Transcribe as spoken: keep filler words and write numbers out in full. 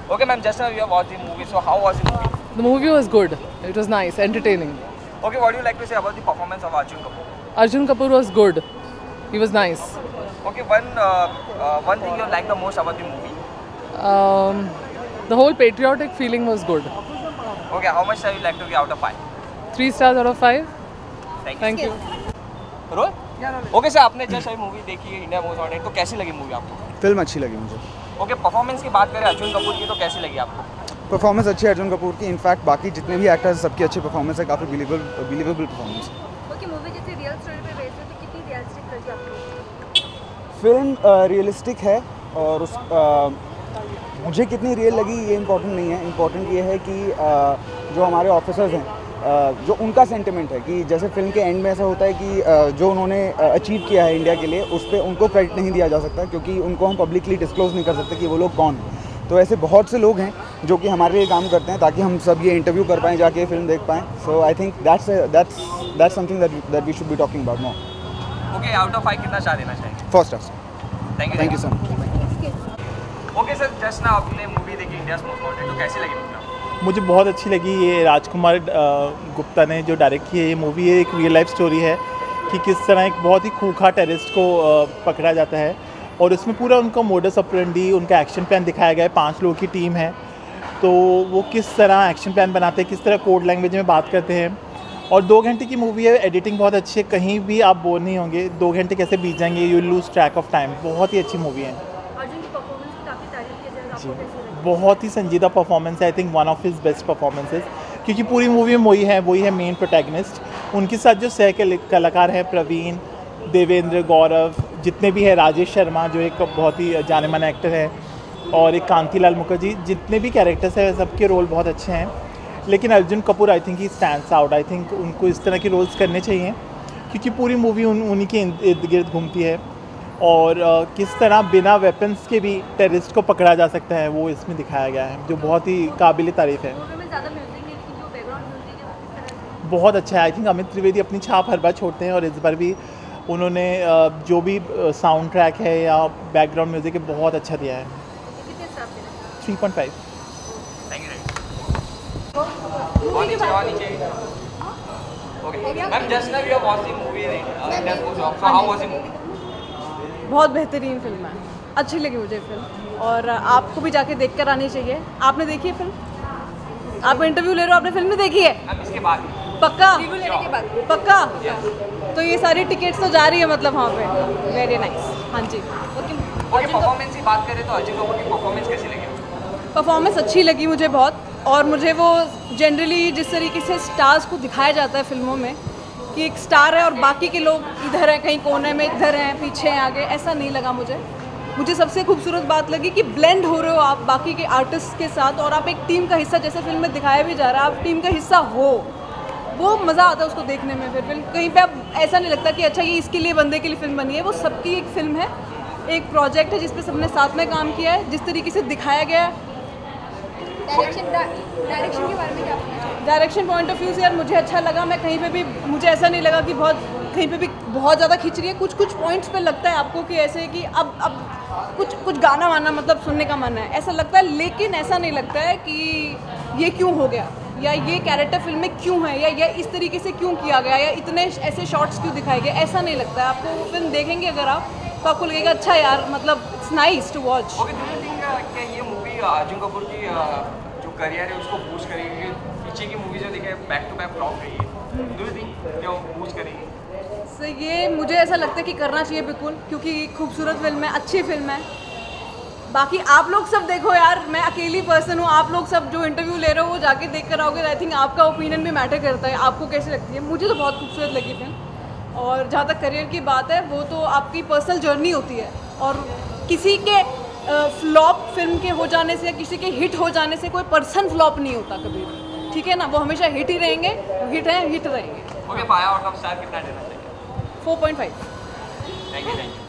Okay, ma'am, just now you have watched the movie, so how was the movie? The movie was good. It was nice, entertaining. Okay, what do you like to say about the performance of Arjun Kapoor? Arjun Kapoor was good. He was nice. Okay, one uh, uh, one thing you like the most about the movie? Um, the whole patriotic feeling was good. Okay, how much have you like to give out of five? Three stars out of five. Thank you. Thank you. Role? Okay sir, आपने जैसे movie देखी है India most wanted, तो कैसी लगी movie आपको? Film अच्छी लगी मुझे। ओके, परफॉर्मेंस की बात करें अर्जुन कपूर की, तो कैसी लगी आपको? परफॉर्मेंस अच्छी है अर्जुन कपूर की। इनफैक्ट बाकी जितने भी एक्टर्स सबकी अच्छी परफॉर्मेंस है, काफ़ी बिलीवेबल बिलीवेबल परफॉर्मेंस है। ओके, मूवी जैसे रियल स्टोरी पे बेस्ड है, तो कितनी रियलिस्टिक लगी आपको? फिल्म रियलिस्टिक है और उस आ, मुझे कितनी रियल लगी ये इम्पोर्टेंट नहीं है। इम्पोर्टेंट ये है कि आ, जो हमारे ऑफिसर्स हैं, जो उनका सेंटिमेंट है कि जैसे फिल्म के एंड में ऐसा होता है कि जो उन्होंने अचीव किया है इंडिया के लिए, उस पर उनको क्रेडिट नहीं दिया जा सकता क्योंकि उनको हम पब्लिकली डिस्क्लोज नहीं कर सकते कि वो लोग कौन हैं। तो ऐसे बहुत से लोग हैं जो कि हमारे लिए काम करते हैं ताकि हम सब ये इंटरव्यू कर पाएँ, जाके फिल्म देख पाएँ। So I think that's that's that's something that that we should be talking about now. Okay, out of five कितना स्टार देना चाहिए? First star. Thank you thank you sir. Okay sir, just ना आपने मूवी देखी India most wanted, तो कैसी लगी movie? मुझे बहुत अच्छी लगी। ये राजकुमार गुप्ता ने जो डायरेक्ट की है ये मूवी, ये एक रियल लाइफ स्टोरी है कि किस तरह एक बहुत ही खूंखार टेररिस्ट को पकड़ा जाता है और उसमें पूरा उनका मोडस ऑपरेंडी, उनका एक्शन प्लान दिखाया गया है। पांच लोगों की टीम है, तो वो किस तरह एक्शन प्लान बनाते हैं, किस तरह कोड लैंग्वेज में बात करते हैं। और दो घंटे की मूवी है, एडिटिंग बहुत अच्छी है, कहीं भी आप बोर नहीं होंगे। दो घंटे कैसे बीत जाएंगे, you lose track of time. बहुत ही अच्छी मूवी है। अर्जुन की परफॉर्मेंस की काफ़ी तारीफ की जाए, आपको कैसी लगी? बहुत ही संजीदा परफॉर्मेंस है। I think one of his best performances, क्योंकि पूरी मूवी में वही है वही है मेन प्रोटैगनिस्ट। उनके साथ जो सह कलाकार हैं, प्रवीण, देवेंद्र, गौरव, जितने भी हैं, राजेश शर्मा जो एक बहुत ही जाने माने एक्टर है, और एक कांतिलाल मुखर्जी, जितने भी कैरेक्टर्स हैं सबके रोल बहुत अच्छे हैं। लेकिन Arjun Kapoor I think he stands out. I think उनको इस तरह के रोल्स करने चाहिए क्योंकि पूरी मूवी उन उन्हीं के इर्द गिर्द घूमती है और uh, किस तरह बिना वेपन्स के भी टेररिस्ट को पकड़ा जा सकता है वो इसमें दिखाया गया है, जो बहुत ही काबिल तारीफ़ है। बहुत अच्छा है। आई थिंक अमित त्रिवेदी अपनी छाप हर बार छोड़ते हैं और इस बार भी उन्होंने uh, जो भी साउंड ट्रैक है या बैकग्राउंड म्यूजिक है बहुत अच्छा दिया है। Three point five. बहुत बेहतरीन फिल्म है, अच्छी लगी मुझे फिल्म और आपको भी जाके देख कर आनी चाहिए। आपने देखी है फिल्म? आप इंटरव्यू ले रहे हो, आपने फिल्म नहीं देखी है? इसके बाद पक्का के बाद पक्का तो ये सारी टिकट्स तो जा रही है मतलब वहाँ पे। Very nice. हाँ जी। ओके, परफॉर्मेंस की बात करें तो अर्जुन कपूर की परफॉर्मेंस कैसी लगी? परफॉर्मेंस अच्छी लगी मुझे बहुत, और मुझे वो जनरली जिस तरीके से स्टार्स को दिखाया जाता है फिल्मों में कि एक स्टार है और बाकी के लोग इधर हैं, कहीं कोने में इधर हैं, पीछे हैं, आगे, ऐसा नहीं लगा मुझे। मुझे सबसे खूबसूरत बात लगी कि ब्लेंड हो रहे हो आप बाकी के आर्टिस्ट के साथ और आप एक टीम का हिस्सा, जैसे फिल्म में दिखाया भी जा रहा है, आप टीम का हिस्सा हो, वो मज़ा आता है उसको देखने में। फिर फिल्म कहीं पे अब ऐसा नहीं लगता कि अच्छा ये इसके लिए बंदे के लिए फिल्म बनी है। वो सबकी एक फिल्म है, एक प्रोजेक्ट है जिसपे सबने साथ में काम किया है, जिस तरीके से दिखाया गया है। डायरेक्शन डायरेक्शन के बारे में क्या बोलना चाहिए? डायरेक्शन पॉइंट ऑफ व्यू से यार मुझे अच्छा लगा। मैं कहीं पे भी, मुझे ऐसा नहीं लगा कि बहुत कहीं पे भी बहुत ज़्यादा खींच रही है। कुछ कुछ पॉइंट्स पे लगता है आपको कि ऐसे कि अब अब कुछ कुछ गाना वाना मतलब सुनने का मन है, ऐसा लगता है। लेकिन ऐसा नहीं लगता है कि ये क्यों हो गया या ये कैरेक्टर फिल्म में क्यों है या ये इस तरीके से क्यों किया गया या इतने ऐसे शॉट्स क्यों दिखाए गए, ऐसा नहीं लगता है। आपको फिल्म देखेंगे अगर आप तो आपको लगेगा अच्छा यार, मतलब it's nice to watch. Okay, do you think कि ये मूवी अर्जुन कपूर की जो करियर है उसको बूस्ट करेगी? पीछे की मूवी जो देखे बैक टू बैक फ्लॉप गई है, डू यू थिंक क्या वो बूस्ट करेगी? सो so, ये मुझे ऐसा लगता है कि करना चाहिए बिल्कुल, क्योंकि खूबसूरत फिल्म है, अच्छी फिल्म है। बाकी आप लोग सब देखो यार, मैं अकेली पर्सन हूँ, आप लोग सब जो इंटरव्यू ले रहे हो वो जाके देख कर आओगे। आई थिंक आपका ओपिनियन भी मैटर करता है, आपको कैसी लगती है। मुझे तो बहुत खूबसूरत लगी फिल्म, और जहाँ तक करियर की बात है वो तो आपकी पर्सनल जर्नी होती है, और किसी के फ्लॉप फिल्म के हो जाने से या किसी के हिट हो जाने से कोई पर्सन फ्लॉप नहीं होता कभी भी, ठीक है ना। वो हमेशा हिट ही रहेंगे, हिट हैं हिट रहेंगे। Okay, five out of star कितना देना चाहिए? Four point five. Thank you thank you.